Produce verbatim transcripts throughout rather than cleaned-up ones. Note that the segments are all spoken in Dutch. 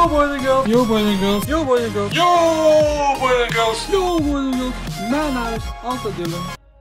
Yo boys and girls. Yo boys and girls. Yo boys and girls. Yo boys and girls. Yo boys and girls. Mijn naam is Anton Dylan.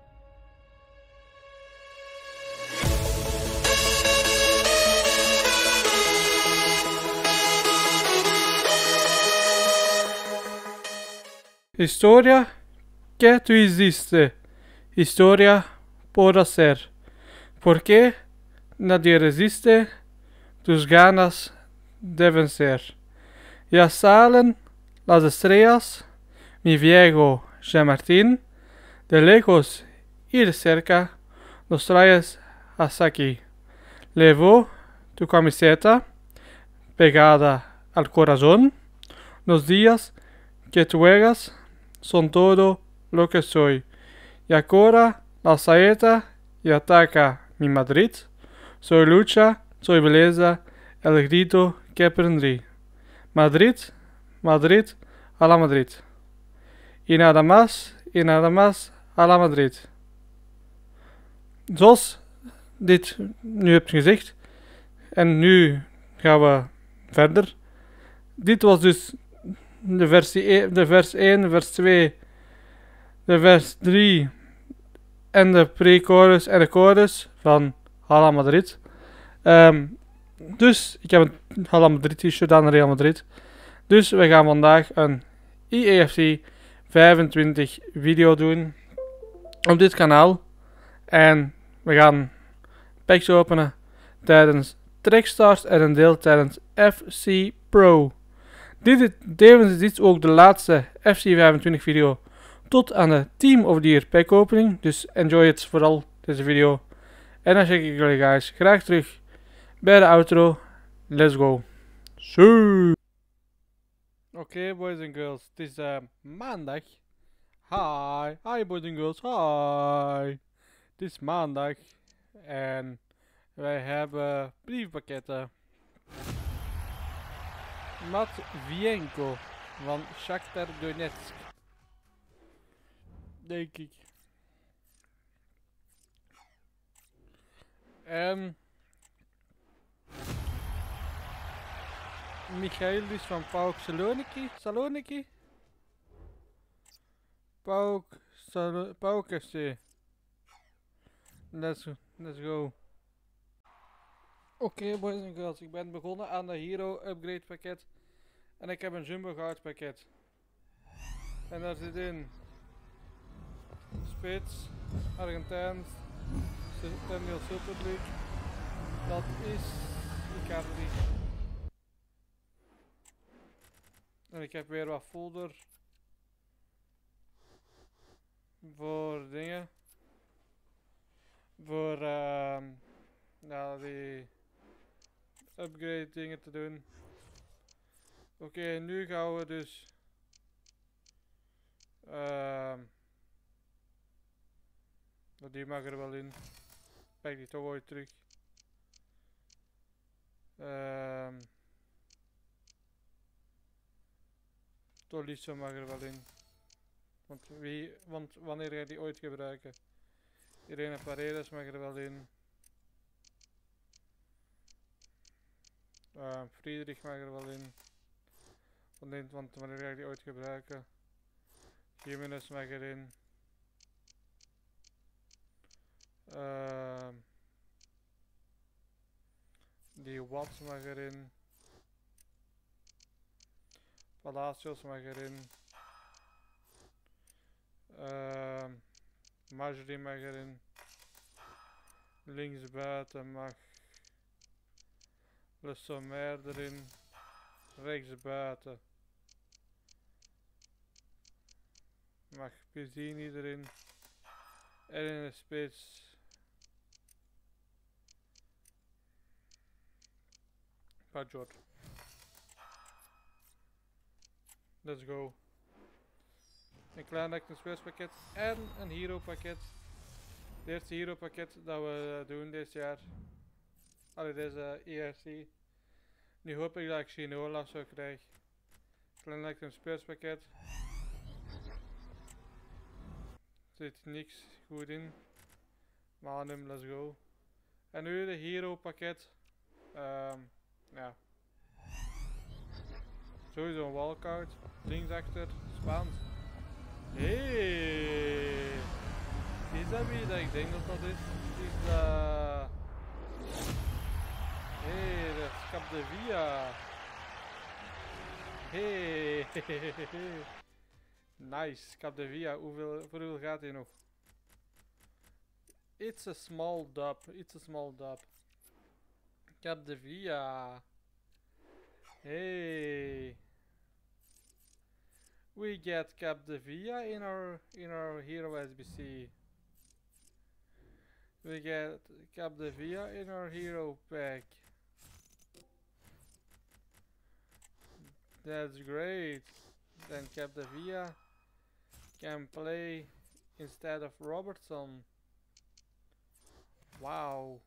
Historia que tu hiciste. Historia por hacer. ¿Por qué nadie resiste tus ganas de vencer? Ya salen las estrellas, mi viejo Jean Martín, de lejos y de cerca los traes hasta aquí. Levo tu camiseta pegada al corazón. Los días que tú juegas son todo lo que soy. Y ahora la saeta y ataca mi Madrid. Soy lucha, soy belleza, el grito que aprendí. Madrid, Madrid, a la Madrid. Y nada más, y nada más, a la Madrid. Zoals dit nu heb gezegd. En nu gaan we verder. Dit was dus de versie de vers één, de vers twee, de vers drie en de pre-chorus en de chorus van Hala Madrid. Um, dus ik heb een Hala Madrid t-shirt aan Real Madrid. Dus we gaan vandaag een E A F C vijfentwintig video doen op dit kanaal. En we gaan packs openen tijdens Trackstars en een deel tijdens F C Pro. Dit, tevens is dit ook de laatste F C vijfentwintig video tot aan de Team of the Year pack opening. Dus enjoy het vooral deze video. En dan check ik jullie guys graag terug bij de outro. Let's go. So. Oké okay, boys and girls, het is uh, maandag. Hi, hi boys and girls, hi. Het is maandag en wij hebben briefpakketten. Matvienko van Shakhtar Donetsk. Denk ik. En Michaelis van PAOK Saloniki. Saloniki? PAOK Salo PAOK F C. Let's, let's go. Oké okay, boys and girls, ik ben begonnen aan de Hero Upgrade pakket. En ik heb een Jumbo Goud pakket. En daar zit in Spits, Argentijns, Centennial Super League. Dat is Icardi. En ik heb weer wat folder voor dingen. Voor uh, nou, die upgrade dingen te doen. Oké, okay, nu gaan we dus uh, die mag er wel in. Pak die toch ooit terug. Uh, Tolisso mag er wel in. Want, wie, want wanneer ga je die ooit gebruiken? Irene Paredes mag er wel in. Uh, Friedrich mag er wel in. Want, want wanneer ga ik die ooit gebruiken? Jimenez mag erin. Uh, die Watts mag erin. Palacios mag erin. Uh, Majri mag erin. Linksbuiten mag Le Sommer erin. Rechtsbuiten mag Pizzini erin. En in de spits Pajot. Let's go. Een klein active space pakket en een hero pakket. Het eerste hero pakket dat we uh, doen dit jaar. Allee, deze E R C. Nu hoop ik dat ik Shinola zo krijg. Klein active space pakket. Er zit niks goed in. Manum, let's go. En nu de hero pakket. Um, ja. Sowieso een walkout. Links achter. Spaans. Hey. Is dat wie dat ik denk dat dat is? Is dat... Hey, dat is Capdevia. Hey. Nice, Capdevia. Hoeveel, voor hoeveel gaat hij nog? It's a small dub. It's a small dub. Capdevia. Hey. We get Capdevia in our in our hero S B C. We get Capdevia in our hero pack. That's great. Then Capdevia can play instead of Robertson. Wow.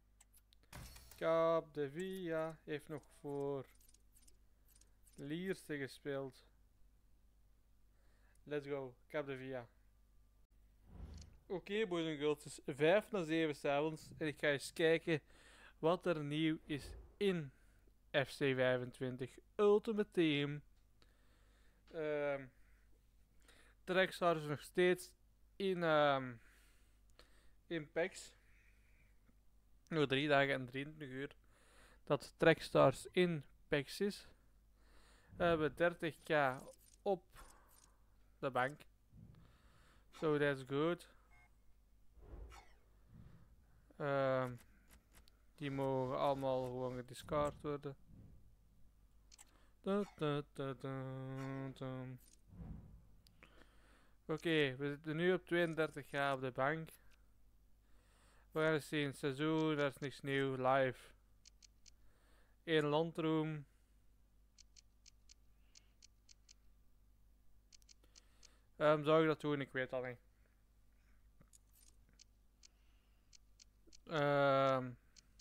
Capdevia heeft nog voor Lierse gespeeld. Let's go, Capdevia. Oké, okay, boys en girls, het is vijf na zeven 's avonds en ik ga eens kijken wat er nieuw is in F C vijfentwintig Ultimate Team. Uh, Trackstar is nog steeds in, uh, in packs. Nog drie dagen en drieëntwintig uur dat Trackstars in packs is. We hebben dertig k op de bank. So that's good. Uh, die mogen allemaal gewoon gediscard worden. Oké, okay, we zitten nu op tweeëndertig k op de bank. We gaan eens zien, seizoen, dat is niks nieuw, live. Eén landroom. Um, zou ik dat doen? Ik weet dat niet. Um,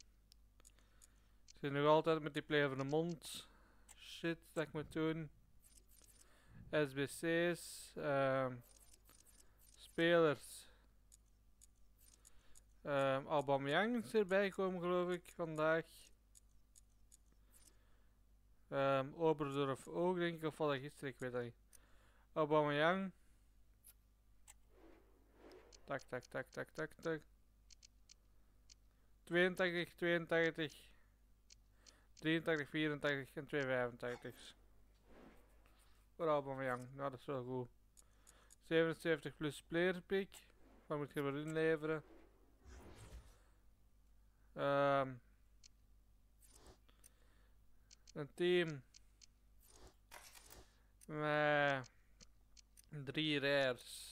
ik zit nog altijd met die player van de mond. Shit dat ik moet doen. S B C's. Um, spelers. Um, Aubameyang is erbij gekomen geloof ik vandaag. Um, Oberdorf ook denk ik, of wat gisteren, ik weet dat niet. Aubameyang. Tak, tak, tak, tak, tak, tak. tweeëntachtig, tweeëntachtig, drieëntachtig, vierentachtig en twee vijfentachtig. Voor Aubameyang, nou dat is wel goed. zevenenzeventig plus player pick. Wat moet ik er wel inleveren? Um, een team met drie rares.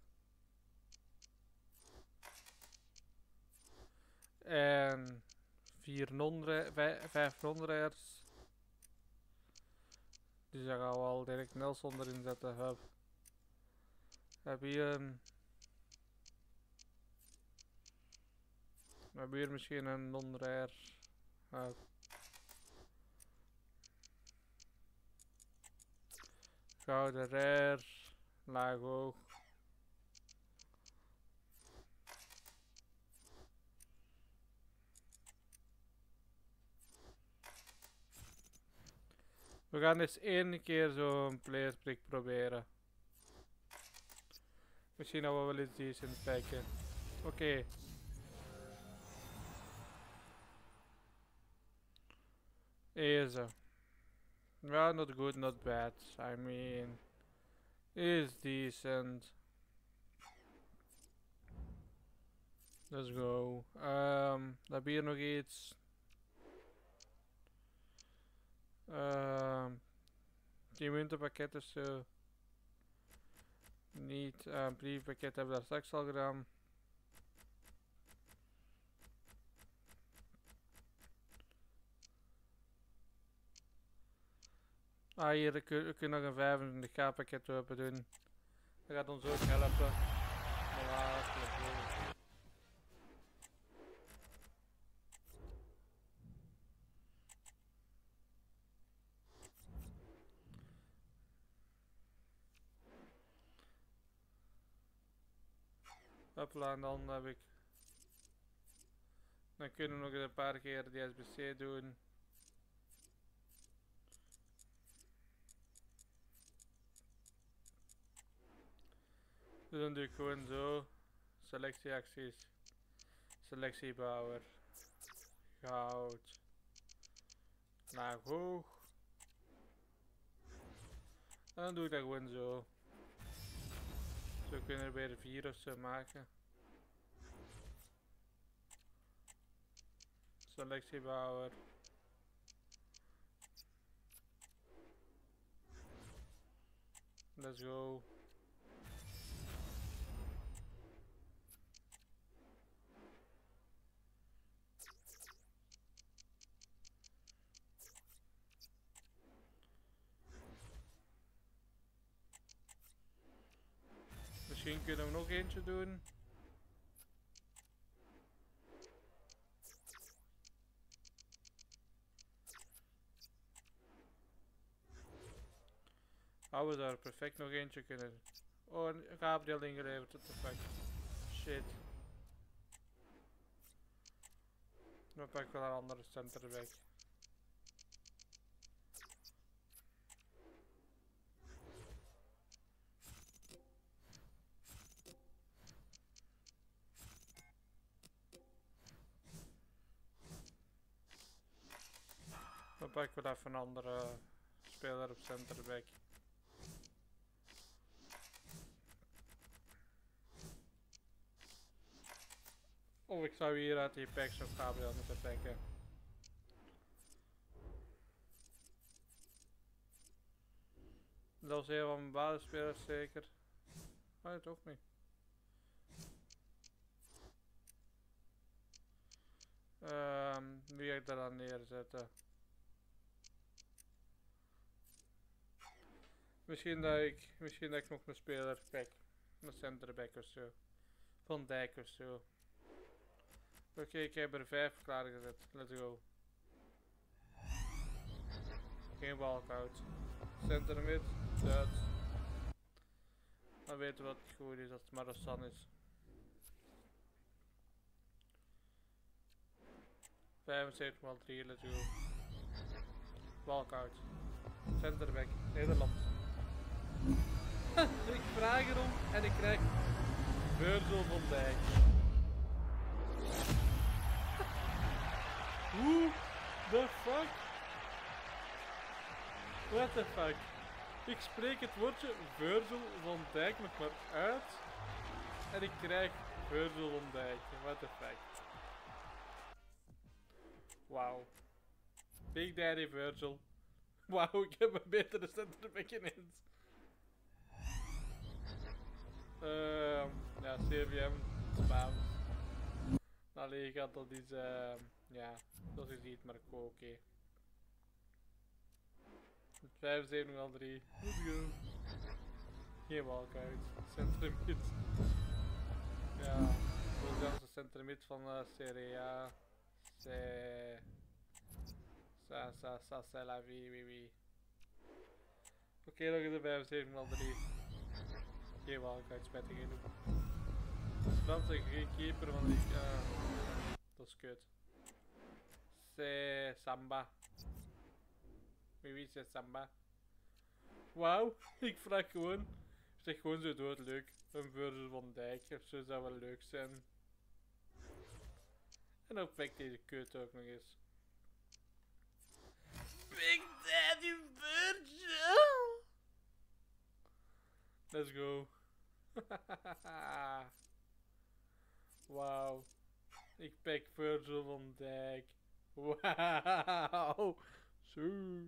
En vier non-rares, vijf non-rares. Dus daar gaan we al direct Nelson erin zetten. Hup. We hebben hier een... We hebben hier misschien een non-rare. Hup. Gouden rare. Laag hoog. We gaan eens één keer zo'n player pick proberen. Misschien dat we wel eens decent pakken. Oké. Okay. Deze. Well, not good, not bad. I mean, is decent. Let's go. Um, dan heb je hier nog iets. Um, die muntenpakket is zo. Niet. Een uh, briefpakket hebben we daar straks al gedaan. Ah, hier we kun, we kunnen nog een vijfentwintig k pakket open doen. Dat gaat ons ook helpen. Hopla, en dan heb ik... Dan kunnen we nog een paar keer die S B C doen. Dus dan doe ik gewoon zo. Selectieacties. Selectiebouwer. Goud. Laag hoog. En dan doe ik dat gewoon zo. Zo kunnen we weer vier of zo maken. Selectiebouwer. Let's go. Misschien kunnen we nog eentje doen. Oh, we zouden perfect nog eentje kunnen. Oh, een Gabriel ingeleverd, what the fuck. Shit. Dan pak ik wel een andere center weg. Dan pak ik wel even een andere speler op centerback. Of ik zou hier uit die packs op Gabriel moeten pakken. Dat is een van mijn basisspelers zeker. Oh, nee, toch niet. Um, wie ga ik daar dan neerzetten? Misschien dat ik, misschien dat ik nog een speler pak. Een centerback of zo. Van Dijk of zo. Oké, okay, ik heb er vijf klaargezet. Let's go. Geen walkout. Center mid, Duits. Dan weten we wat het goed is als het maar een San is. vijfenzeventig maal drie, let's go. Walkout. Centerback, Nederland. Ik vraag erom en ik krijg Virgil van Dijk. Hoe the fuck? What the fuck? Ik spreek het woordje Virgil van Dijk nog maar uit en ik krijg Virgil van Dijk. What the fuck? Wauw. Big Daddy Virgil. Wauw, ik heb een betere centerback ineens. Ehm, ja, C V M, spams. Allee, gaat dat is, uh, ja, zoals je ziet, maar oké. Okay. vijfenzeventig maal drie, let's go. Geen walkout, centermid. Ja, dat is de centermid van uh, Serie A. C'est... Ça, ça, ça, c'est la vie, oui, oui. Oké, okay, nog eens de vijfenzeventig maal drie. Geen walkout, spijtig genoeg. Franse keeper van die... Uh, dat is kut. C'est Samba. Oui, oui, c'est Samba. Wauw, ik vraag gewoon... Ik zeg gewoon zo dood leuk. Een Virgil van Dijk of zo zou wel leuk zijn. En dan pakt deze kut ook nog eens. Big Daddy Virgil! Let's go. Wauw. Ik pak Virgil van Dijk. Wauw. Zo.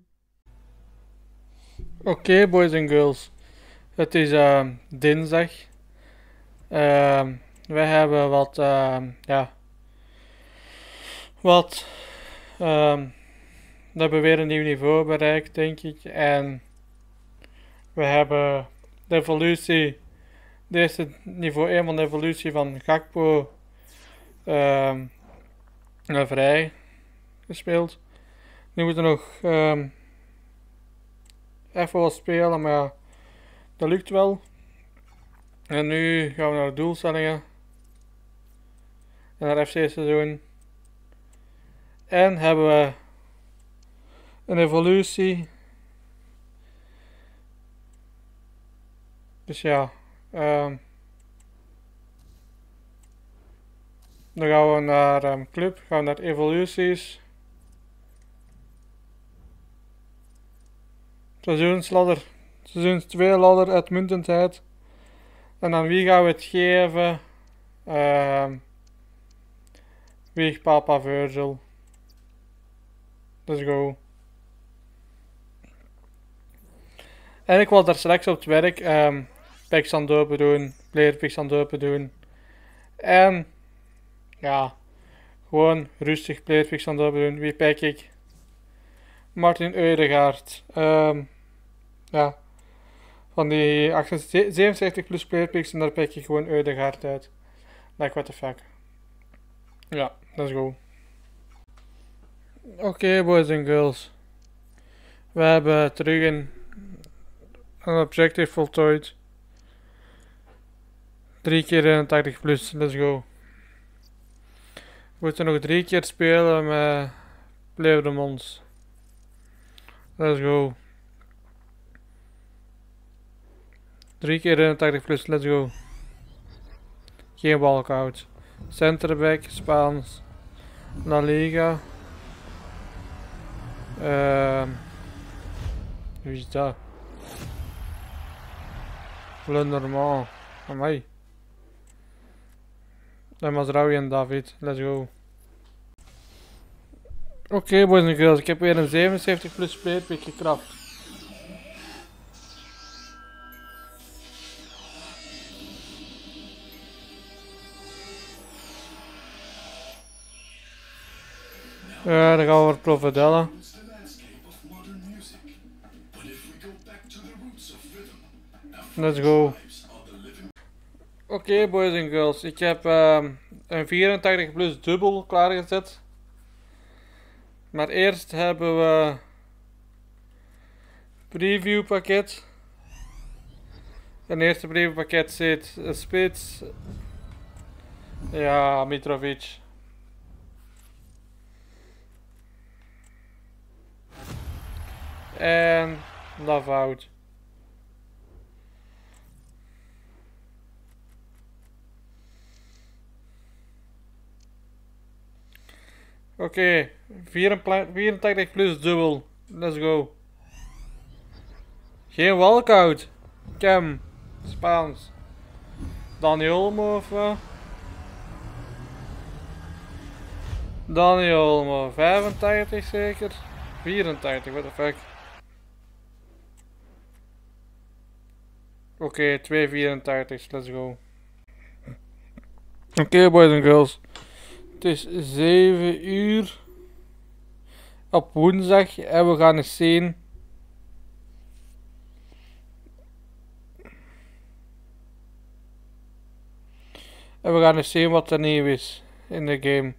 Oké, okay, boys en girls. Het is uh, dinsdag. Uh, wij hebben wat, uh, ja... Wat... Um, we hebben weer een nieuw niveau bereikt, denk ik. En... We hebben... De evolutie... Deze niveau één van de evolutie van Gakpo... Um, vrij... gespeeld. Nu moeten we nog... Um, even wat spelen, maar ja... Dat lukt wel. En nu gaan we naar de doelstellingen. En naar F C seizoen. En hebben we een evolutie. Dus ja. Um, Dan gaan we naar um, club, gaan we naar evoluties. Seizoensladder, seizoens twee ladder, uitmuntendheid. En aan wie gaan we het geven? Uh, Wie Papa Virgil. Let's go. En ik wil daar straks op het werk um, picks aan het open doen, player picks aan het open doen. En ja, gewoon rustig player picks aan het open doen. Wie pick ik? Martin Ødegaard. Um, ja, van die zevenenzeventig plus player picks en daar pick ik gewoon Ødegaard uit. Like what the fuck. Ja, let's go. Oké okay, boys en girls. We hebben terug een, een objective voltooid. Drie keer eenentachtig plus, let's go. We moeten nog drie keer spelen met Play of the Mons. Let's go. Drie keer eenentachtig plus, let's go. Geen walkout. Centerback, Spaans. La Liga. Uh, wie is dat? Le Normand. Amai. Dat was Raui en David. Let's go. Oké okay, boys en girls. Ik heb weer een zevenenzeventig plus player pick gekrapt. Ja, dan gaan we voor Provedella. Let's go. Oké okay, boys en girls, ik heb um, een vierentachtig plus dubbel klaargezet. Maar eerst hebben we preview pakket. In het eerste preview pakket zit een spits. Ja, Mitrovic. En Lavout. Oké, okay, vierentachtig plus dubbel. Let's go. Geen walkout. Cam. Spaans. Daniel Olmo of uh? Daniel Olmo. vijfentachtig zeker? vierentachtig, what the fuck. Oké, okay, twee vierentachtig, let's go. Oké okay, boys en girls. Het is zeven uur op woensdag en we gaan eens zien en we gaan eens zien wat er nieuw is in de game.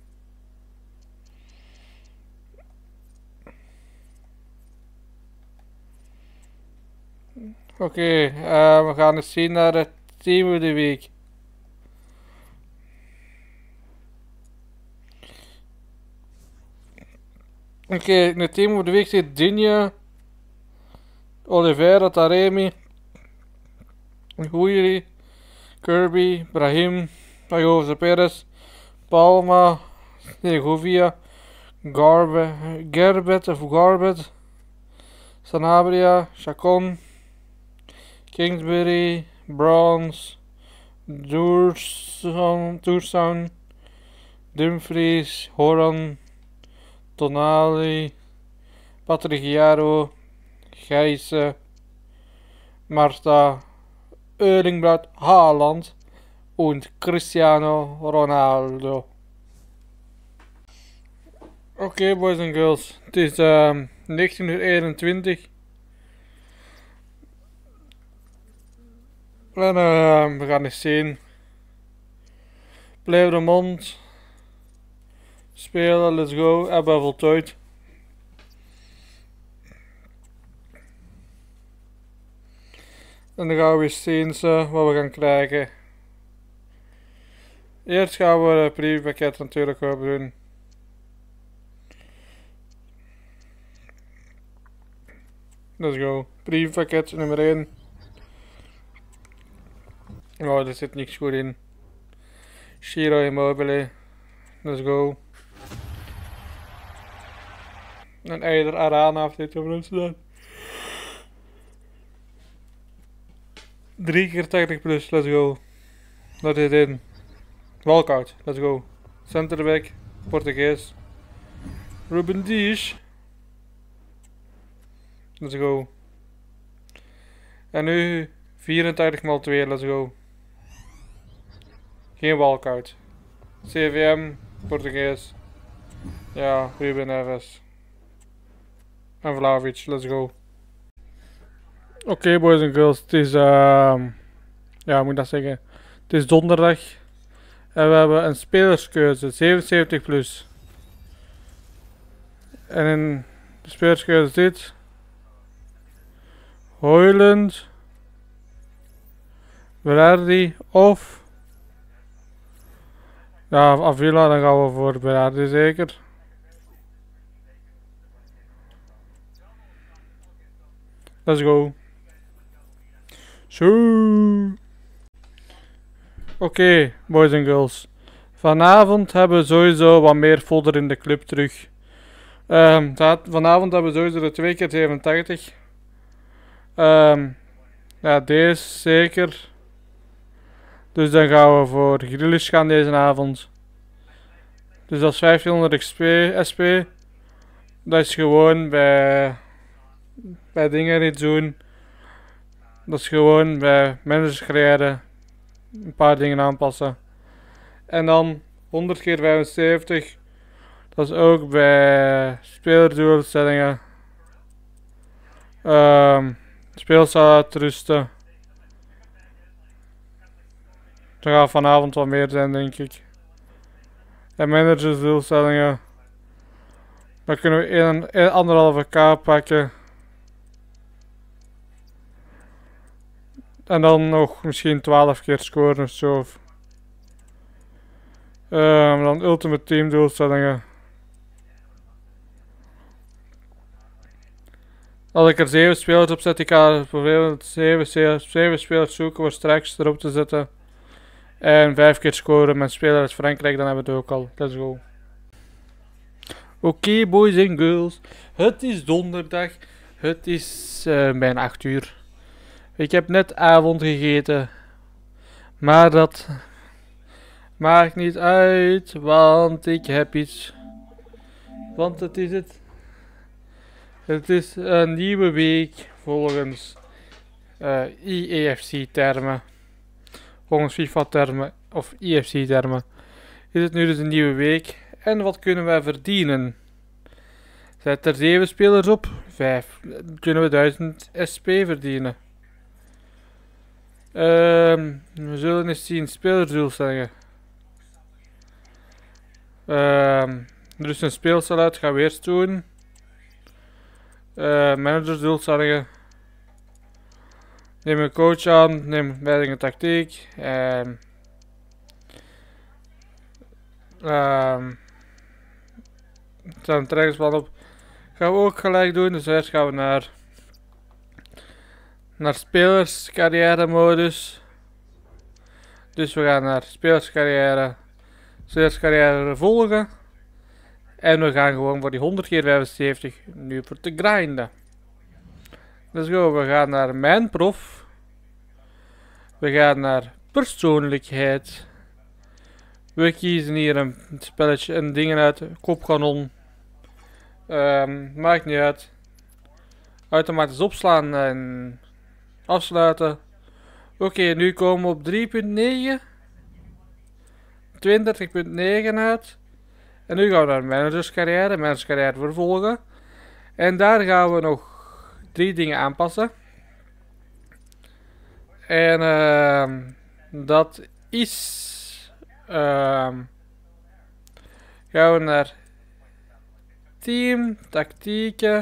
Oké, okay, uh, we gaan eens zien naar het team of de week. Oké, okay, in het team of de week zit Digne, Oliveira, Taremi, Guiri, Kirby, Brahim, Pagoza Perez, Palma, Segovia, Garbe, Gerbet of Garbet, Sanabria, Chacon, Kingsbury, Bronze, Dourson, Dumfries, Horan, Tonali, Patrigiaro, Gijssen, Marta, Erling Haaland und Cristiano Ronaldo. Oké okay, boys en girls, het is uh, negentien uur eenentwintig. En uh, we gaan eens zien. Play of the Month. Spelen, let's go. Hebben we voltooid. En dan gaan we eens zien uh, wat we gaan krijgen. Eerst gaan we het preview-pakket natuurlijk open doen. Let's go. Preview-pakket nummer één. Oh, er zit niks goed in. Ciro Immobile. Let's go. En Eider Arana heeft dit over ons gedaan. drie keer tachtig plus, let's go. Dat zit in. Walkout, let's go. Centerback, Portugees. Ruben Dias. Let's go. En nu vierentachtig maal twee, let's go. Geen walkout. C V M, Portugees. Ja, Ruben Neves. En Vlahovic, let's go. Oké okay, boys en girls, het is, uh, ja hoe moet ik dat zeggen, het is donderdag. En we hebben een spelerskeuze, zevenenzeventig plus. En in de spelerskeuze zit Højlund, Berardi of ja, Avila, dan gaan we voor Berardi zeker. Let's go. Zo. Oké, okay, boys en girls. Vanavond hebben we sowieso wat meer fodder in de club terug. Um, vanavond hebben we sowieso de twee keer zevenentachtig. Um, ja, deze zeker. Dus dan gaan we voor Grealish gaan deze avond. Dus dat is vijftienhonderd S P. Dat is gewoon bij, bij dingen niet doen. Dat is gewoon bij managers creëren. Een paar dingen aanpassen. En dan honderd keer vijfenzeventig. Dat is ook bij spelerdoelstellingen. Um, speelzaal uitrusten. Er gaat vanavond wat meer zijn, denk ik. En managersdoelstellingen. Dan kunnen we anderhalve k pakken. En dan nog misschien twaalf keer scoren of zo. Um, dan ultimate team doelstellingen. Als ik er zeven spelers op zet, ik ga bijvoorbeeld zeven spelers zoeken voor straks erop te zetten. En vijf keer scoren met speler uit Frankrijk, dan hebben we het ook al. Let's go. Oké okay, boys en girls. Het is donderdag. Het is uh, bijna acht uur. Ik heb net avond gegeten. Maar dat maakt niet uit, want ik heb iets. Want het is het. Het is een nieuwe week volgens uh, I E F C termen. Volgens FIFA termen of I F C termen. Is het nu dus een nieuwe week. En wat kunnen wij verdienen? Zet er zeven spelers op. vijf. Kunnen we duizend S P verdienen. Um, we zullen eens zien. Spelersdoelstellingen. Um, dus een speelstijl uit gaan we eerst doen. Uh, managersdoelstellingen. Neem een coach aan. Neem leiding en tactiek. Um, um, er staat een trainingsplan op. Gaan we ook gelijk doen. Dus eerst gaan we naar naar spelerscarrière modus. Dus we gaan naar spelerscarrière, spelerscarrière volgen. En we gaan gewoon voor die honderd keer vijfenzeventig nu voor te grinden. Let's go, we gaan naar mijn prof. We gaan naar persoonlijkheid. We kiezen hier een spelletje en dingen uit. Kopkanon. Um, maakt niet uit. Automatisch opslaan en afsluiten. Oké, okay, nu komen we op drie punt negen. tweeëndertig punt negen uit. En nu gaan we naar managerscarrière. Managerscarrière vervolgen. En daar gaan we nog drie dingen aanpassen. En uh, dat is... Uh, gaan we naar team, tactieken.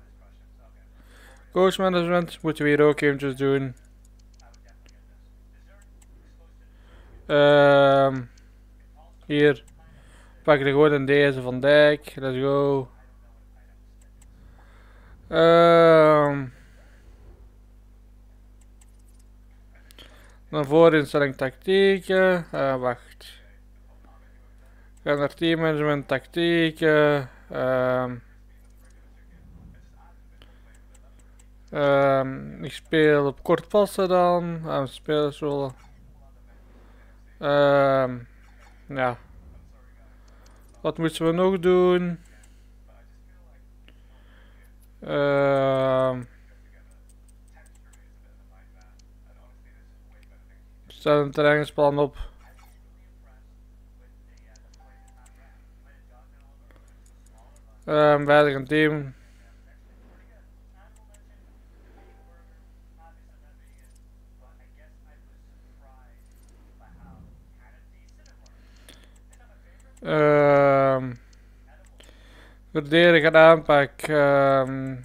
Coach management moeten we hier ook eventjes doen. Uh, hier pak ik gewoon een deze van Dijk. Let's go. Uh, dan voorinstelling tactieken. Uh, wacht. Ga naar teammanagement, tactieken. Um, um, ik speel op kort passen dan. Um, spelersrollen. Um, ja. Wat moeten we nog doen? Um, stel een trainingsplan op. Um, wij een team. Um, verdedigen aanpak. Um,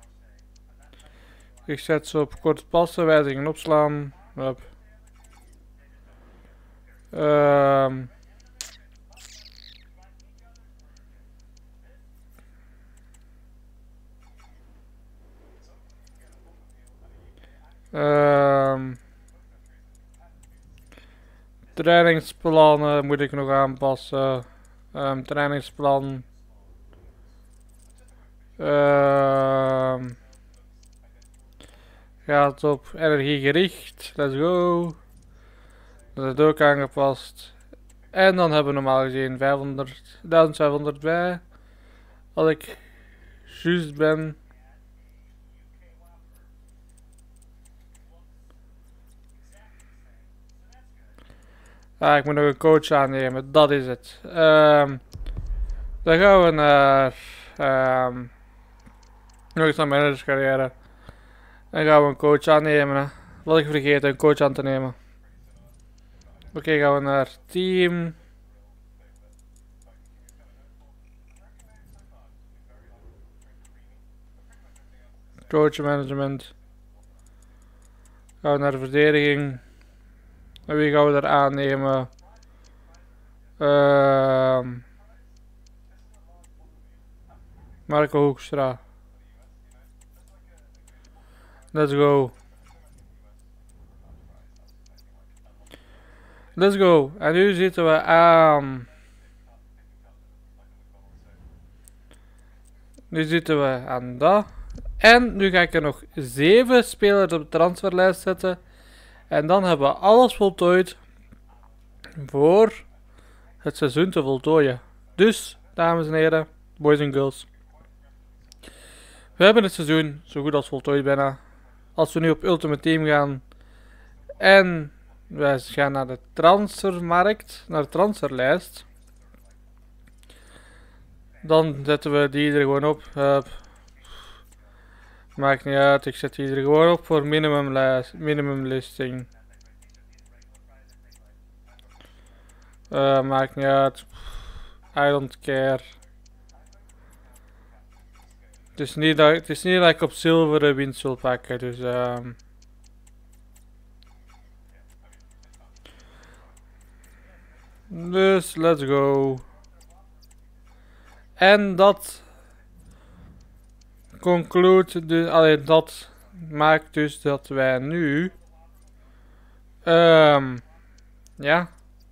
ik zet ze op kort passen, wijzigingen opslaan. Hup. Um, um, trainingsplannen moet ik nog aanpassen. Um, trainingsplan. Um, gaat op energie gericht. Let's go. Dat is ook aangepast. En dan hebben we normaal gezien vijfhonderd, duizend vijfhonderd bij. Als ik juist ben. Ah, ik moet nog een coach aannemen, dat is het. Um, dan gaan we naar um, nog eens naar managerscarrière. Dan gaan we een coach aannemen. Hè. Wat ik vergeten, een coach aan te nemen. Oké, okay, gaan we naar team. Coach management. Gaan we naar de verdediging. En wie gaan we daar aannemen? Uh, Marco Hoekstra. Let's go. Let's go. En nu zitten we aan. Nu zitten we aan dat. En nu ga ik er nog zeven spelers op de transferlijst zetten. En dan hebben we alles voltooid voor het seizoen te voltooien. Dus, dames en heren, boys en girls. We hebben het seizoen zo goed als voltooid bijna. Als we nu op Ultimate Team gaan en wij gaan naar de transfermarkt, naar de transferlijst. Dan zetten we die er gewoon op. Hup. Maakt niet uit, ik zet die er gewoon op voor minimum, lijst, minimum listing. Uh, maakt niet uit. I don't care. Het is niet dat, het is niet dat ik op zilveren winst wil pakken, dus um. Dus let's go. En dat conclude, dus, alleen dat maakt dus dat wij nu um, ja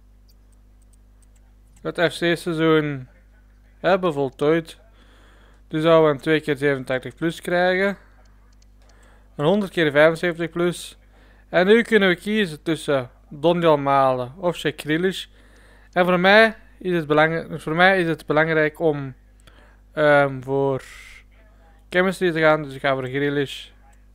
het F C seizoen hebben voltooid. Dus zouden we een twee keer zevenentachtig plus krijgen, een honderd keer vijfenzeventig plus. En nu kunnen we kiezen tussen Doniel Malen of Jack Grealish. En voor mij is het belangrijk, voor mij is het belangrijk om um, voor chemistry te gaan, dus ik ga voor Grealish.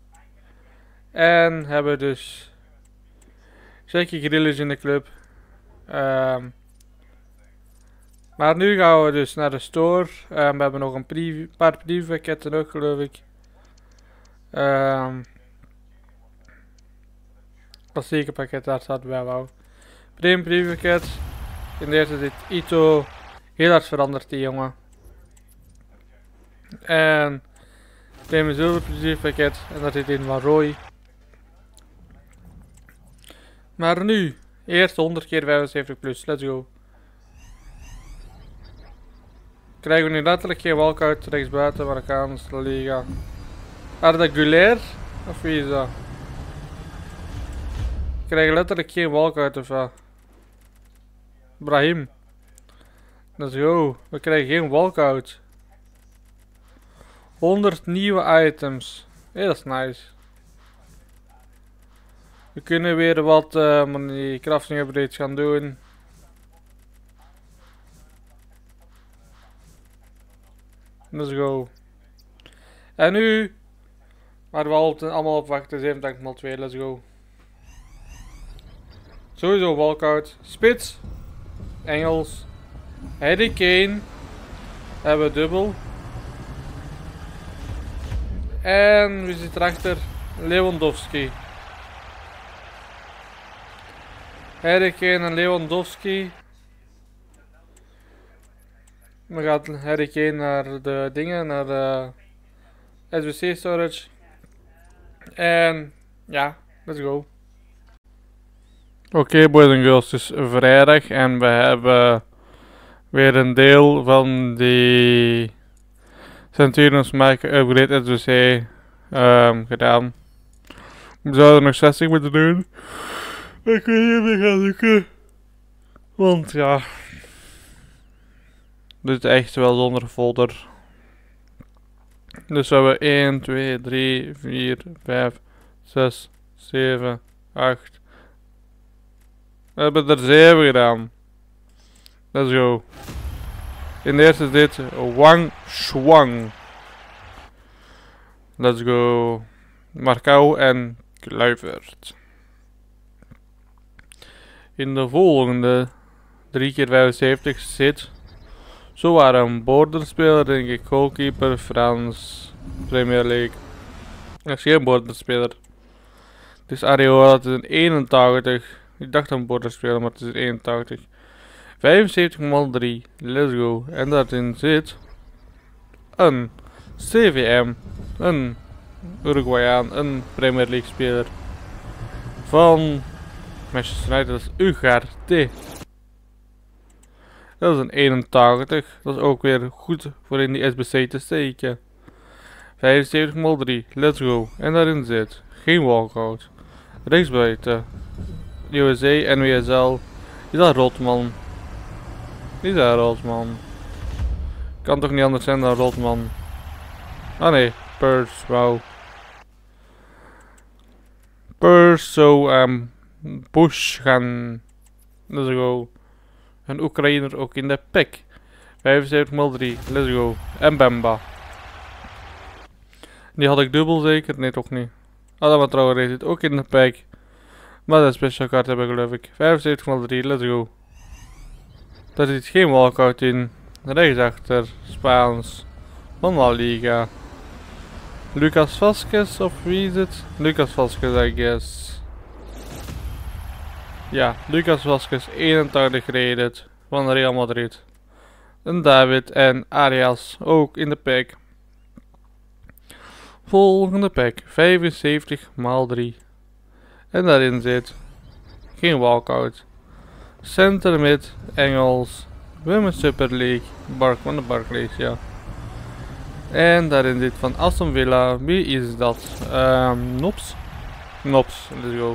En hebben dus Jack Grealish in de club. Um, maar nu gaan we dus naar de store. Um, we hebben nog een preview, paar previewpakketten ook, geloof ik. Um, klassieke pakket, daar staat bij wou. Premium previewpakket. In de eerste zit Ito. Heel hard veranderd die jongen. En premium zilver previewpakket. En daar zit in van Roy. Maar nu, eerst honderd keer vijfenzeventig plus, let's go. Krijgen we nu letterlijk geen walkout rechtsbuiten, Marokkaanse Liga. Arda Güler? Of wie is dat? Krijgen letterlijk geen walkout of wat? Brahim. Let's go. We krijgen geen walkout. honderd nieuwe items. Hé, dat is nice. We kunnen weer wat uh, van die crafting upgrades gaan doen. Let's go. En nu, waar we altijd allemaal op wachten, zevenentachtig maal twee, let's go. Sowieso walkout. Spits. Engels. Harry Kane. Hebben we dubbel. En wie zit erachter? Lewandowski. Harry Kane en Lewandowski. We gaan Harry Kane naar de dingen, naar de S B C storage. En ja, let's go. Oké okay, boys en girls, het is vrijdag en we hebben weer een deel van die Centurions maken upgrade S B C um, gedaan. We zouden er nog zestig moeten doen. Ik weet niet meer gaan lukken. Want ja, dit is echt wel zonder folder. Dus we hebben één, twee, drie, vier, vijf, zes, zeven, acht. We hebben er zeven gedaan. Let's go. In de eerste is dit Wang Shuang. Let's go. Marcao en Kluivert. In de volgende drie keer vijfenzeventig zit zowaar een borderspeler, denk ik, goalkeeper, Frans, Premier League. Dat is geen borderspeler. Het is Areola, het is een eenentachtig. Ik dacht een borderspeler, maar het is een eenentachtig. vijfenzeventig maal drie, let's go. En daarin zit een C V M, een Uruguayaan, een Premier League speler van Manchester United, dat is Ugarte. Dat is een eenentachtig, dat is ook weer goed voor in die S B C te steken. vijfenzeventig maal drie, let's go. En daarin zit geen walkout. Rechtsbuiten, U S A, N W S L, is dat Rotman. Is dat Rotman? Kan toch niet anders zijn dan Rotman. Ah nee, Purs, wauw. Purs, zo, um, Bush gaan. Let's go. Een Oekraïner ook in de pack. vijfenzeventig maal drie, let's go. En Bemba. Die had ik dubbel zeker? Nee, toch niet. Adama Traoré zit ook in de pack. Maar de special card hebben geloof ik. vijfenzeventig maal drie, let's go. Daar zit geen walkout in. Rechtsachter, Spaans. Van La Liga. Lucas Vazquez of wie is het? Lucas Vazquez, I guess. Ja, Lucas Vazquez, eenentachtig rated van Real Madrid. En David en Arias ook in de pack. Volgende pack, vijfenzeventig maal drie. En daarin zit geen walkout. Center mid, Engels, Women's Super League, Bark van de Barclays, ja. En daarin zit van Aston Villa, wie is dat? Um, Nops? Nops, let's go.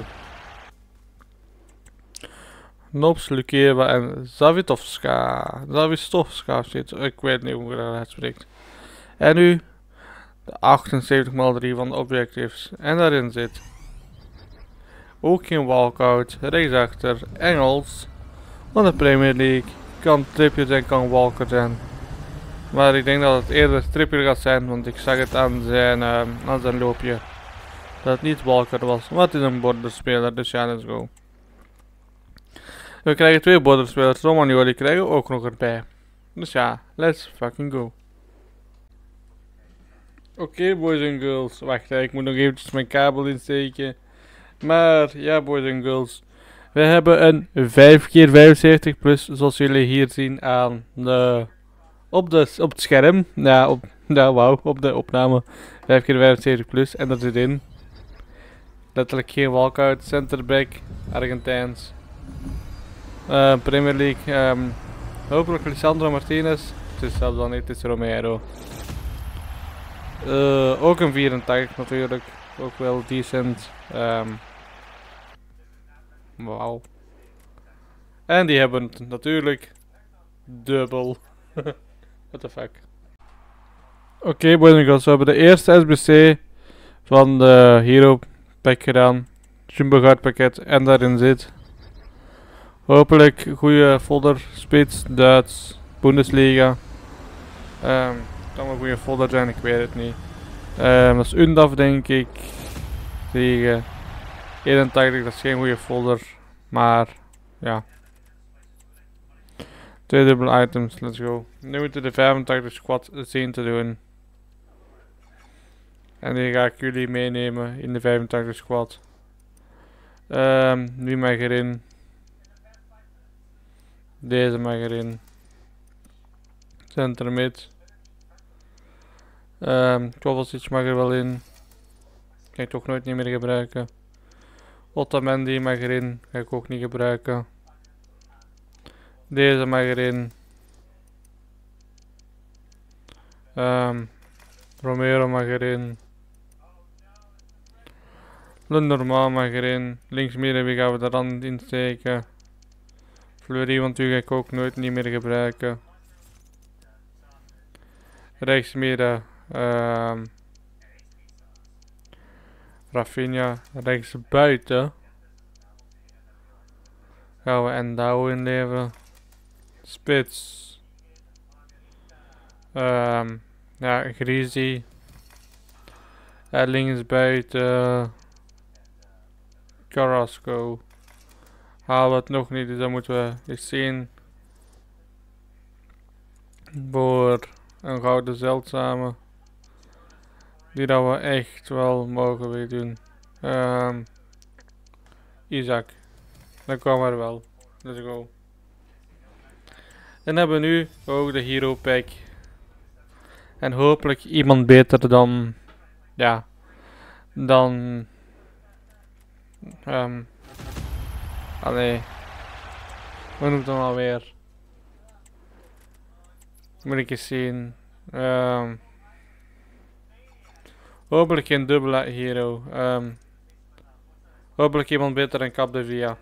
Nops, Lukeva en Zavitovska. Zavitovska zit, ik weet niet hoe je dat uitspreekt. En nu de achtenzeventig maal drie van de objectives. En daarin zit ook geen walkout, rechtsachter, Engels van de Premier League. Kan Trippier zijn, kan Walker zijn. Maar ik denk dat het eerder Trippier gaat zijn, want ik zag het aan zijn, uh, aan zijn loopje. Dat het niet Walker was, maar het is een borderspeler, dus ja, let's go. We krijgen twee borderspelers, Romagnoli krijgen we ook nog erbij. Dus ja, let's fucking go. Oké okay, boys en girls, wacht hè, ik moet nog eventjes mijn kabel insteken. Maar ja boys en girls, we hebben een vijf keer vijfenzeventig plus, zoals jullie hier zien aan de, op, de, op het scherm. Ja, op, ja wauw, op de opname. vijf keer vijfenzeventig plus en dat zit in. Letterlijk geen walkout, centerback, Argentijns. Uh, Premier League, um, hopelijk Lisandro Martinez. Het is zelfs dan niet, het is Romero. Uh, ook een vierentachtig natuurlijk, ook wel decent. Um, Wauw. En die hebben natuurlijk dubbel. What the fuck. Oké, okay, boys and girls, we hebben de eerste S B C van de Hero Pack gedaan. Jumbo Guard pakket en daarin zit hopelijk goede folder, Spits, Duits, Bundesliga. Um, het kan wel goede folder zijn, ik weet het niet. Um, dat is Undaf denk ik. Tegen eenentachtig, dat is geen goede folder. Maar ja. Twee dubbele items, let's go. Nu moeten de vijfentachtig squad zien te doen. En die ga ik jullie meenemen in de vijfentachtig squad. Um, wie mag erin? Deze mag erin. Center mid. Um, Kovacic mag er wel in. Kan ik toch nooit niet meer gebruiken. Otamendi mag erin. Ga ik ook niet gebruiken. Deze mag erin. Um, Romero mag erin. Lenormand mag erin. Links midden, wie gaan we daar dan in steken? Fleury, want u ga ik ook nooit niet meer gebruiken. Rechts midden. Um, Rafinha. Rechts buiten. Gaan we Endao inleveren. Spits. Um, ja, Grisi. Uh, links buiten. Carrasco. Halen we het nog niet, dus dan moeten we eens zien. Voor een gouden zeldzame. Die dat we echt wel mogen weer doen. Um, Isaac. Dan komen we er wel. Let's go. En hebben we nu ook de Hero Pack. En hopelijk iemand beter dan. Ja. Dan. Um, allee. Hoe noemt het dan alweer? Moet ik eens zien. Um, hopelijk geen dubbele hero. Um, hopelijk iemand beter dan Cap de Via.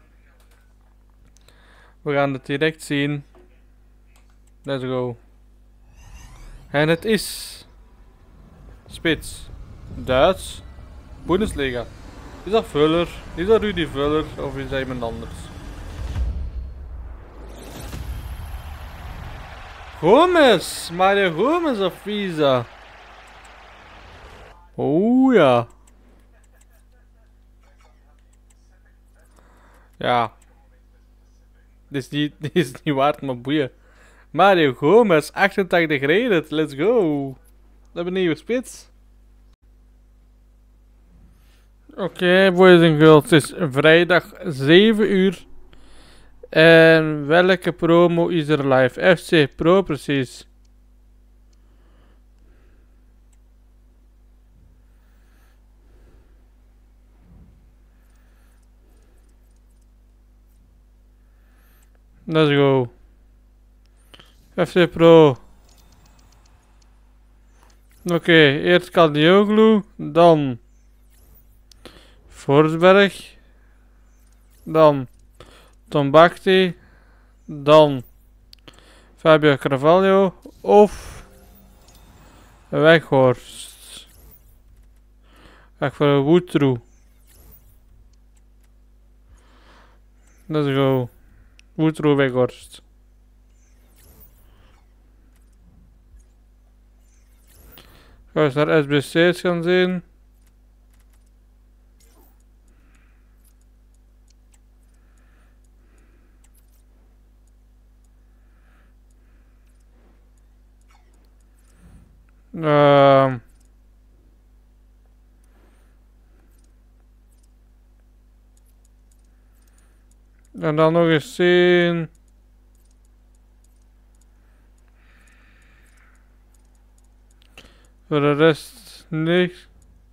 We gaan het direct zien. Let's go. En het is Spits. Duits. Bundesliga. Is dat Vuller? Is dat Rudy Vuller? Of is dat iemand anders? Gomez! Mario Gomez of Visa? Oh ja. Ja. Dit is niet, dit is niet waard, maar boeien. Mario Gomez, achtentachtig rated, let's go. We hebben een nieuwe spits. Oké, okay, boys en girls, het is vrijdag zeven uur. En welke promo is er live? F C Pro precies. Let's go. F C Pro. Oké, okay, eerst Kadioglu, dan Forsberg, dan Tom Bakti, dan Fabio Carvalho of Weghorst. Ga ik voor Woodrow. Let's go. Woodrow Weghorst. Gaan we eens naar S B C's gaan zien. Uh, en dan nog eens zien. Voor de rest niks.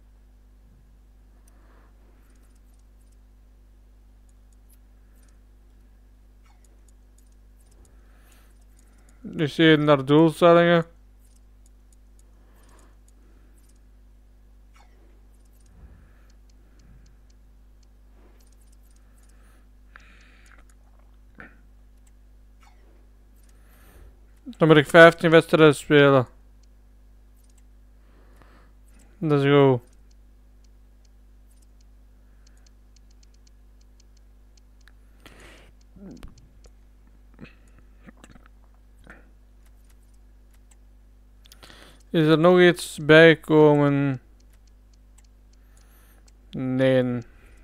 Dus hier naar doelstellingen. Dan moet ik vijftien wedstrijden spelen. Let's go. Is er nog iets bijgekomen? Nee.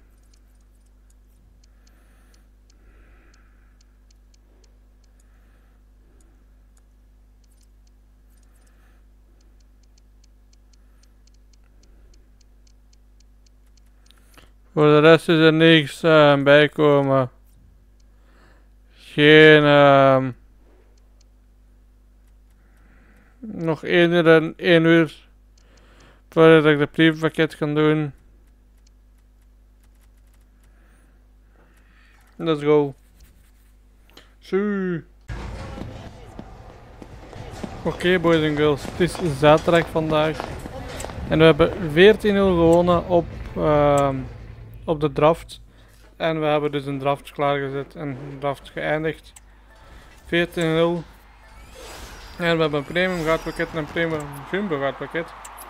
Voor de rest is er niks uh, bijkomen. Geen uh, nog één uur en één uur voordat ik de preview-pakket kan doen. Let's go. Zo. Oké okay, boys en girls, het is zaterdag vandaag en we hebben veertien nul gewonnen op uh, op de draft. En we hebben dus een draft klaargezet en een draft geëindigd. veertien nul. En we hebben een premium gaardpakket en een premium jumbo gaardpakket.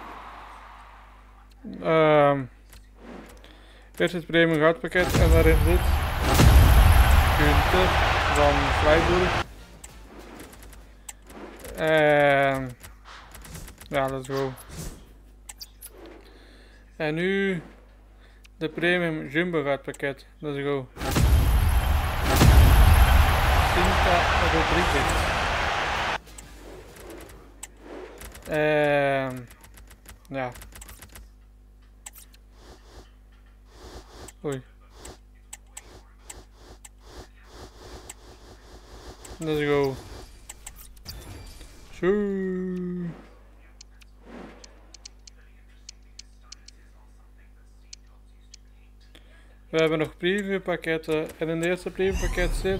Uh, eerst het premium gaardpakket en daarin zit Gunther van Freiburg. En ja, let's go. En nu de premium jumbo gaardpakket. Let's go. Cinta Rodriguez. En ja. Oei. Let's go. Zo. We hebben nog preview pakketten en in de eerste preview pakket zit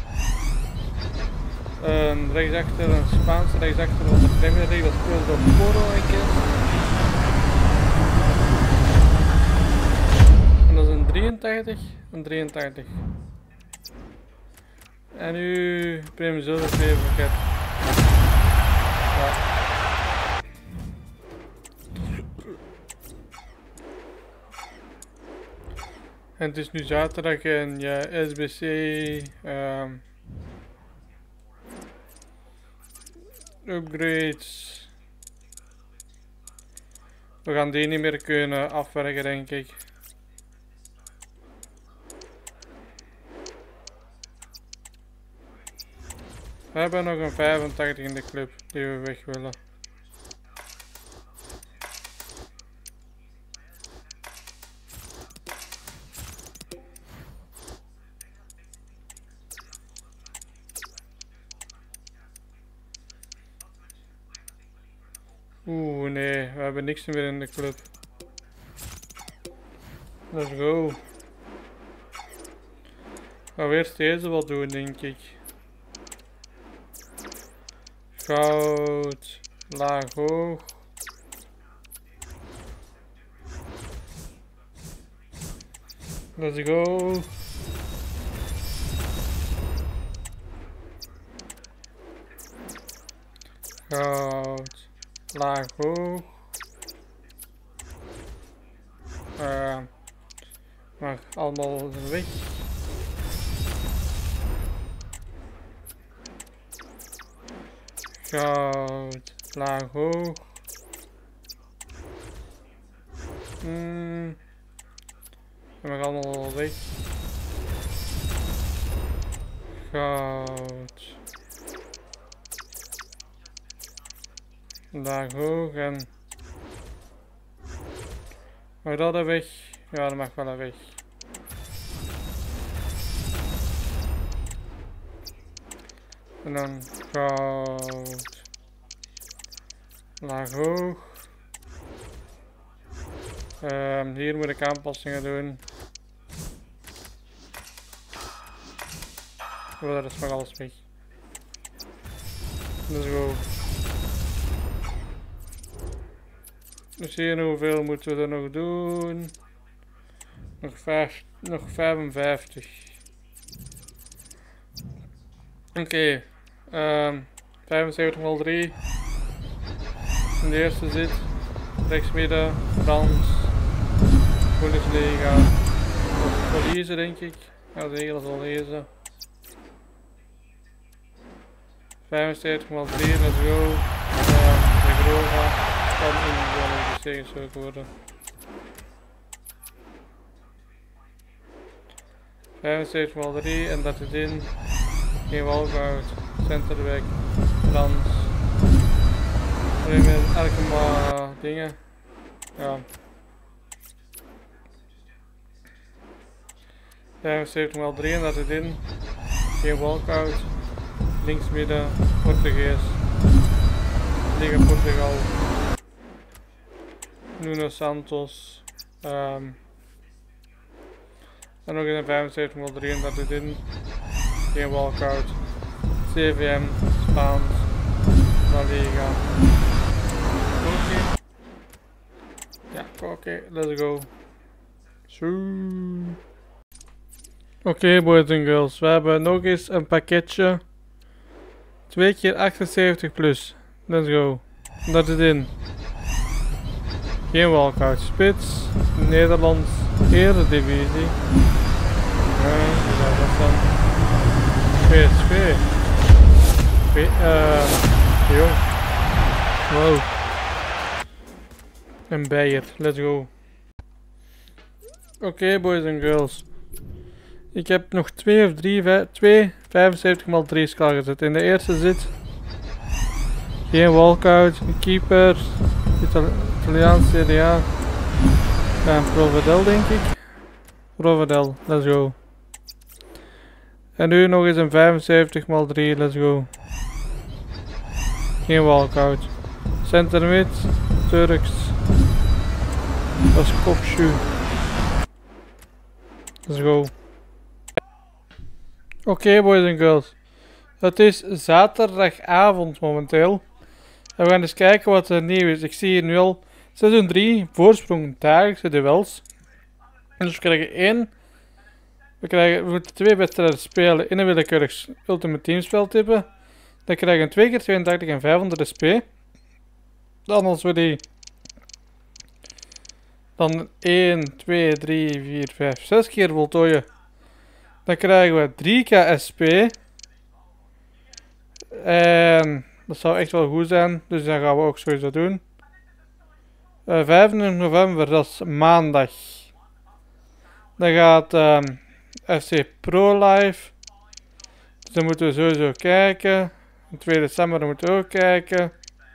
een rechtsachter, een Spaanse rechtsachter van de Premier League, dat speelt door Poro een keer. En dat is een drieëntachtig, een drieëntachtig. En nu premium zilver preview pakket. Ja. En het is nu zaterdag en ja, S B C um, upgrades. We gaan die niet meer kunnen afwerken, denk ik. We hebben nog een vijfentachtig in de club die we weg willen. Oeh nee, we hebben niks meer in de club. Let's go. Gaan we eerst deze wel doen, denk ik. Goud, laag, hoog. Let's go. Goud, laag, hoog. Uh, mag allemaal weg. Goud, laag, hoog. Hmm. Dat mag allemaal weg. Goud. Laag, hoog en... Mag dat er weg? Ja, dat mag wel er weg. En dan goud. Laag, hoog. Um, hier moet ik aanpassingen doen. Oh, dat is nog alles weg. Let's go. Dus hier hoeveel moeten we er nog doen? Nog, vijf, nog vijfenvijftig. Oké. Okay. Um, vijfenzeventig maal drie. In de eerste zit. Rechts midden. Frans. Bundesliga. Wel lezen denk ik. Ja zeker, dat is wel lezen. vijfenzeventig maal drie, let's go. Uh, de Grova kan individueel betegenschoten worden. vijfenzeventig maal drie en dat is in. Geen walkout. Centerback. Frans. Met elke maar dingen. Ja. vijfenzeventig maal drie en dat is in. Geen walkout. Links midden. Portugees. Liga Portugal. Nuno Santos. Um, en nog eens een vijfenzeventig maal drie en dat is in. Geen walkout. C V M. Spaans. La Liga. Oké. Ja, oké, okay, let's go. Zo. Oké okay, boys en girls, we hebben nog eens een pakketje. twee keer achtenzeventig plus. Let's go. Dat is in. Geen walkout. Spits. Nederlands. Eredivisie. Ja, dat is dan. P S V. Eh, jong. Wow. En Beyer. Let's go. Oké okay, boys en girls. Ik heb nog twee of drie, vijf, twee vijfenzeventig maal drie's klaargezet. In de eerste zit geen walkout, keeper, Itali Italiaans C D A. Ja, Provedel denk ik. Provedel, let's go. En nu nog eens een vijfenzeventig maal drie, let's go. Geen walkout. Center mid, Turks. Dat is Kopshu. Let's go. Oké okay, boys en girls. Het is zaterdagavond momenteel. En we gaan eens kijken wat er nieuw is. Ik zie hier nu al seizoen drie, voorsprong dagelijkse duels. Dus we krijgen één. We, krijgen, we moeten twee wedstrijden spelen in een willekeurig Ultimate Teamspel typen. Dan krijgen we twee keer tweeëntachtig en vijfhonderd S P. Dan als we die... Dan één, twee, drie, vier, vijf, zes keer voltooien. Dan krijgen we drie K S P. En dat zou echt wel goed zijn. Dus dat gaan we ook sowieso doen. Uh, vijfentwintig november, dat is maandag. Dan gaat um, F C Pro Live. Dus dan moeten we sowieso kijken. Op twee december moeten we ook kijken.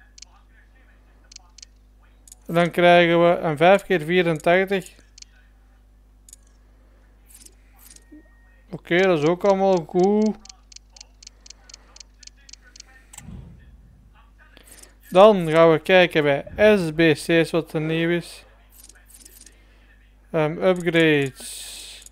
En dan krijgen we een vijf keer vierentachtig. Oké, okay, dat is ook allemaal goed. Dan gaan we kijken bij S B C's wat er nieuw is. Um, upgrades.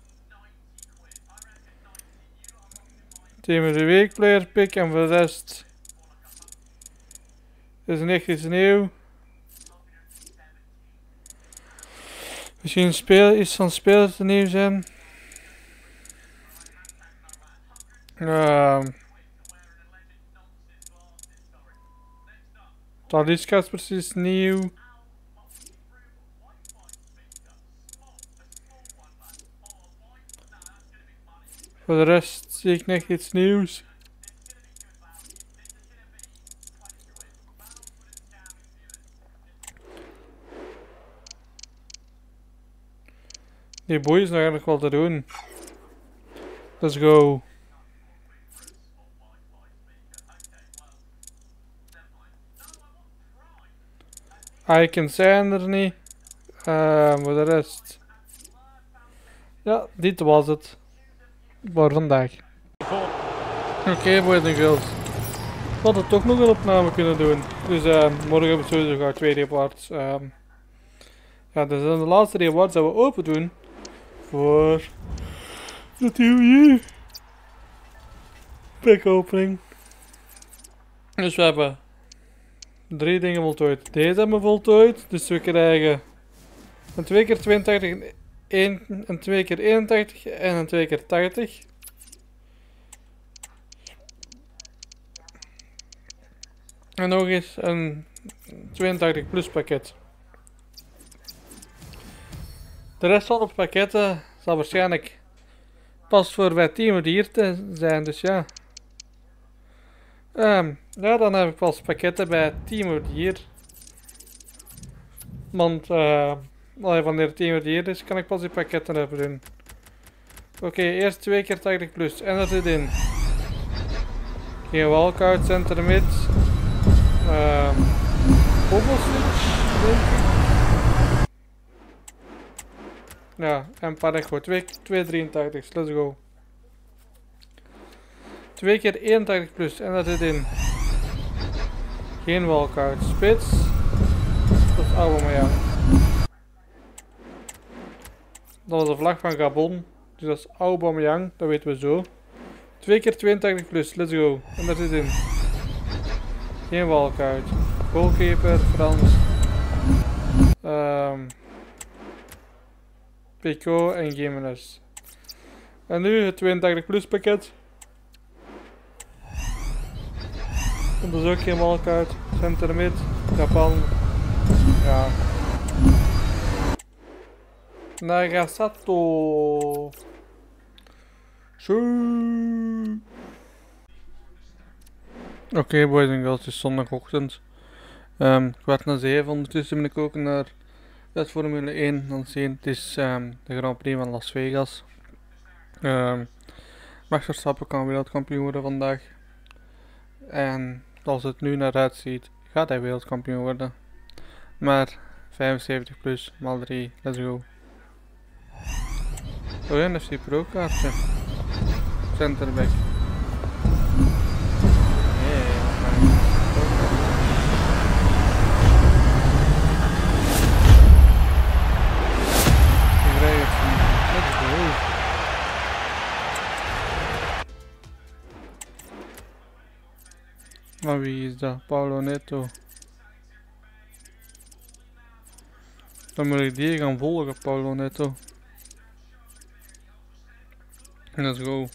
Team of the Week player pick en voor de rest is er niks iets nieuw. Misschien speel, iets van spelers te nieuw zijn. Um, Talisca is precies nieuw. Voor de rest zie ik net iets nieuws. Die boei is nog eigenlijk wel te doen. Let's go. Icons zijn er niet. Uh, voor de rest. Ja, dit was het. Voor vandaag. Oké okay, boys en girls. We hadden toch nog een opname kunnen doen. Dus uh, morgen hebben we sowieso gaan twee rewards. Um, ja, dus de laatste rewards dat we open doen. Voor de nieuwe packopening. Dus we hebben drie dingen voltooid. Deze hebben we voltooid. Dus we krijgen een twee keer tweeëntachtig, een, een twee keer eenentachtig en een twee keer tachtig. En nog eens een tweeëntachtig plus pakket. De rest van de pakketten zal waarschijnlijk pas voor bij Team of the Year te zijn, dus ja. Um, ja, dan heb ik pas pakketten bij Team of the Year. Want uh, wanneer Team of the Year is, kan ik pas die pakketten hebben doen. Oké, okay, eerst twee keer tachtig plus en dat zit in. Geen walkout, center mid. Um, Bubble switch, denk ik. Ja, en Parejo, twee drieëntachtig, let's go. twee keer eenentachtig plus en dat zit in. Geen walkout, spits. Dat is Aubameyang. Dat was de vlag van Gabon, dus dat is Aubameyang, dat weten we zo. twee keer tweeëntachtig plus, let's go. En dat zit in. Geen walkout. Goalkeeper, Frans. Um, Pico en Gimenez. En nu het tweeëntachtig plus pakket. En dat is ook geen walkout. Center mid, Japan. Ja. Nagasato. Zo. Oké, okay, boys en girls, het is zondagochtend. Um, kwart na zeven, ondertussen ben ik ook naar het Formule één aan het zien. Het is um, de Grand Prix van Las Vegas. Um, Max Verstappen kan wereldkampioen worden vandaag. En als het nu naar uitziet, gaat hij wereldkampioen worden. Maar vijfenzeventig plus, maal drie, let's go. Oh ja, een F C Pro kaartje. Centerback. Maar wie is dat? Paulo Neto. Dan moet ik die gaan volgen, Paulo Neto. Let's go.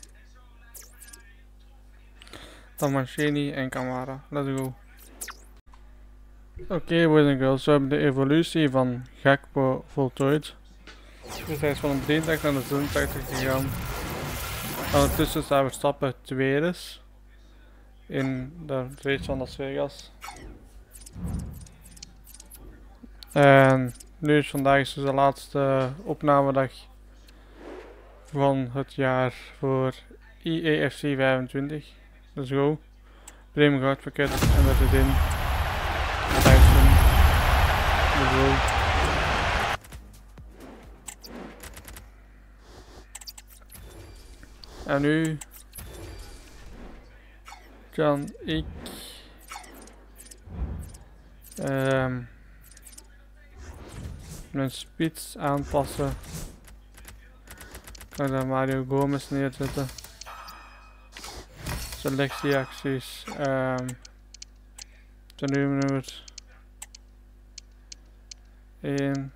Dan Mancini en Camara. Let's go. Oké, okay, boys en girls, we hebben de evolutie van Gakpo voltooid. Dus hij is van een drieëntachtig naar de zevenentachtig gegaan. Ondertussen staan we stappen tweede in de race van Las Vegas. En nu is vandaag is dus de laatste opnamedag van het jaar voor I E F C vijfentwintig. Let's go. Premium goudpakket en dat zit in. Tyson. Let's go. En nu kan ik um, mijn speeds aanpassen. Kan ik daar Mario Gomez neerzetten. Selectieacties. Um, nummer één,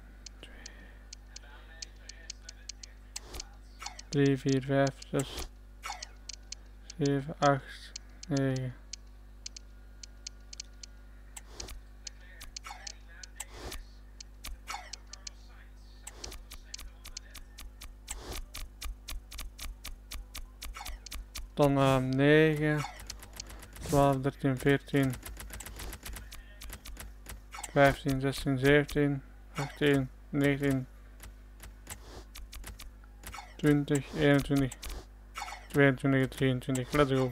twee, drie, vier, vijf, zes, zeven, acht, negen. Dan uh, negen, twaalf, dertien, veertien, vijftien, zestien, zeventien, achttien, negentien, twintig, eenentwintig, tweeëntwintig, drieëntwintig. Let's go. Oké,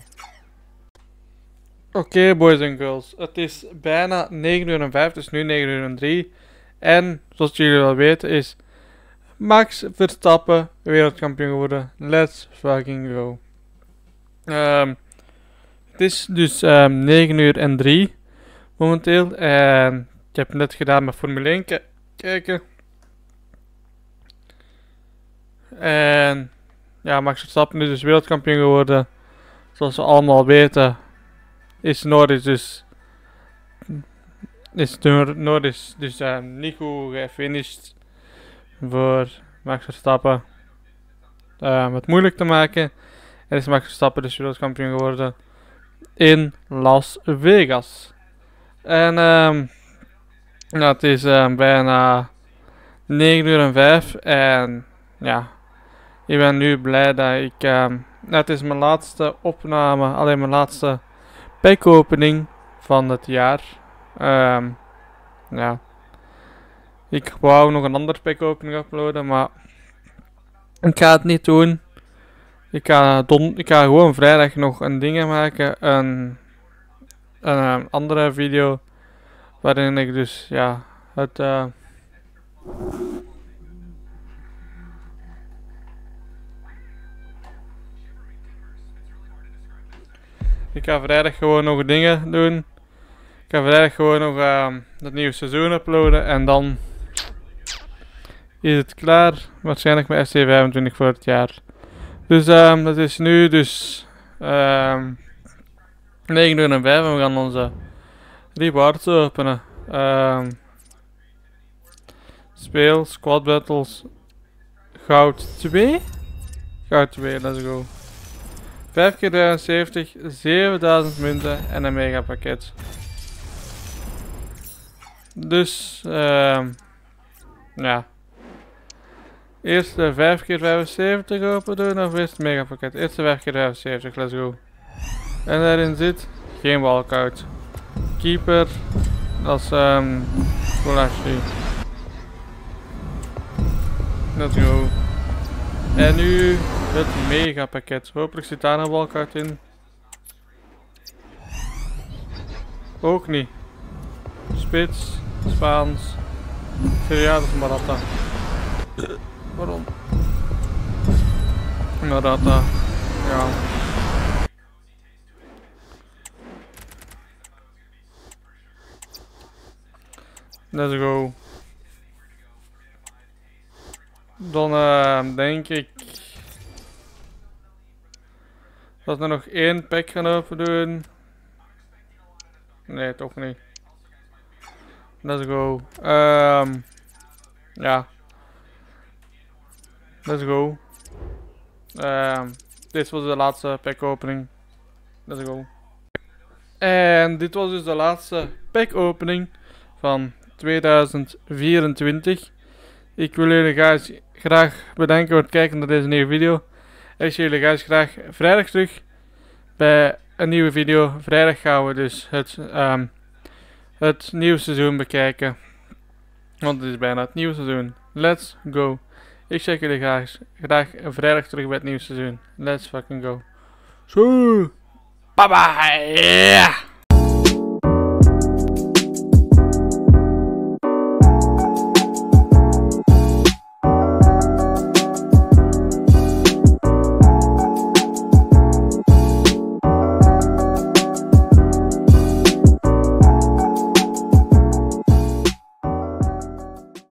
okay, boys en girls. Het is bijna negen uur en vijf, het is nu negen uur en drie. En zoals jullie wel weten is Max Verstappen wereldkampioen geworden. Let's fucking go. Um, het is dus um, negen uur en drie momenteel. En ik heb net gedaan met Formule één kijken. En ja, Max Verstappen is dus wereldkampioen geworden. Zoals we allemaal weten is Norris dus is Norris dus uh, niet goed gefinished voor Max Verstappen. Uh, het moeilijk te maken. En is Max Verstappen dus wereldkampioen geworden in Las Vegas. En um, nou, het is um, bijna negen uur en vijf en ja, ik ben nu blij dat ik, um, het is mijn laatste opname, alleen mijn laatste pack-opening van het jaar. Um, ja, ik wou nog een andere pack-opening uploaden, maar ik ga het niet doen. Ik ga, don ik ga gewoon vrijdag nog een ding maken, een, een, een andere video, waarin ik dus ja, het... Uh, Ik ga vrijdag gewoon nog dingen doen. Ik ga vrijdag gewoon nog uh, het nieuwe seizoen uploaden. En dan is het klaar. Waarschijnlijk met F C vijfentwintig voor het jaar. Dus um, dat is nu dus um, negen uur en vijf. En we gaan onze rewards openen. Um, speel, squad battles, goud twee. Goud twee, let's go. vijf keer vijfenzeventig, zevenduizend munten en een mega pakket. Dus, uh, ja. Eerst de vijf keer vijfenzeventig open doen of eerst het mega pakket? Eerst de vijf keer vijfenzeventig, let's go. En daarin zit geen walkout. Keeper, dat is um, Kolashi. Let's go. En nu het mega pakket. Hopelijk zit daar een walkout in. Ook niet. Spits, Spaans. Ja, dat is Maratta. Waarom? Maratta. Ja. Let's go. Dan uh, denk ik dat we nog één pack gaan open doen. Nee, toch niet. Let's go. Um, ja. Let's go. Um, dit was de laatste pack opening. Let's go. En dit was dus de laatste pack opening van tweeduizend vierentwintig. Ik wil jullie guys graag bedanken voor het kijken naar deze nieuwe video. Ik zie jullie guys graag vrijdag terug bij een nieuwe video. Vrijdag gaan we dus het, um, het nieuwe seizoen bekijken. Want het is bijna het nieuwe seizoen. Let's go. Ik zie jullie graag, graag vrijdag terug bij het nieuwe seizoen. Let's fucking go. Zo. Bye bye.